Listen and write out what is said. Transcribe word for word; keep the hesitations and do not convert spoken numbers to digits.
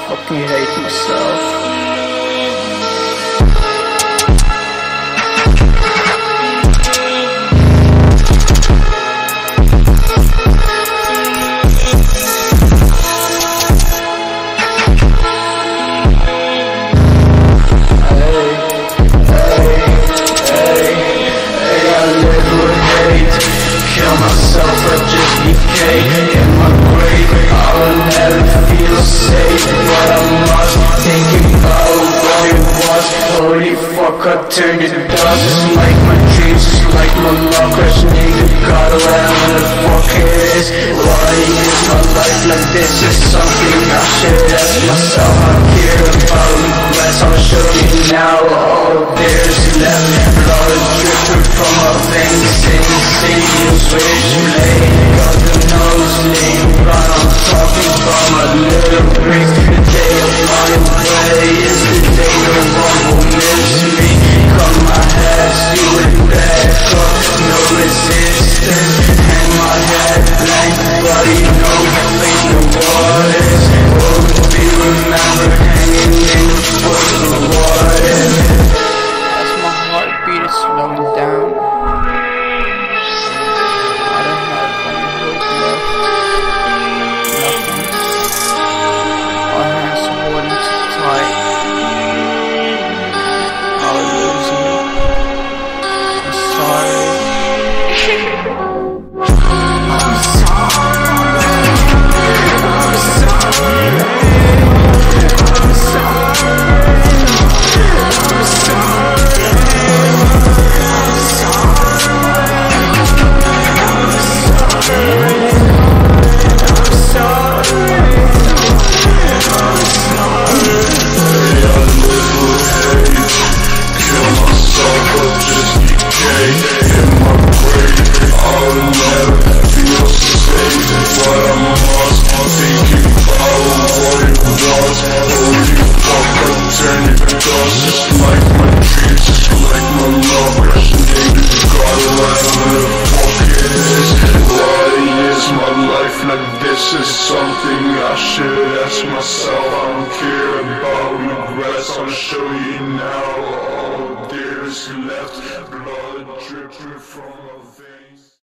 fucking hate myself. Myself, I just decay in my grave. I will never feel safe, but I must think about what it was. Holy fuck, I turned to dust. It's like my dreams, it's like my love. Question nigga, God, whatever the fuck it is. Why is my life like this? It's something I should ask myself. I care about regrets, I'll show you now. All there's left, blood dripping from my veins. Insane, switch blade, got the nose lean, but I'm talking about my little bricks. The day of my way is the day no one will miss me. Cut my head, steal it back up, no resistance. Hang my head blank, body no place no waters. Oh, we remember hanging in the foot of the water. As my heartbeat is slowing down, this is something I should ask myself. I don't care about regrets, I'll show you now. All there's left, blood dripping from a vein.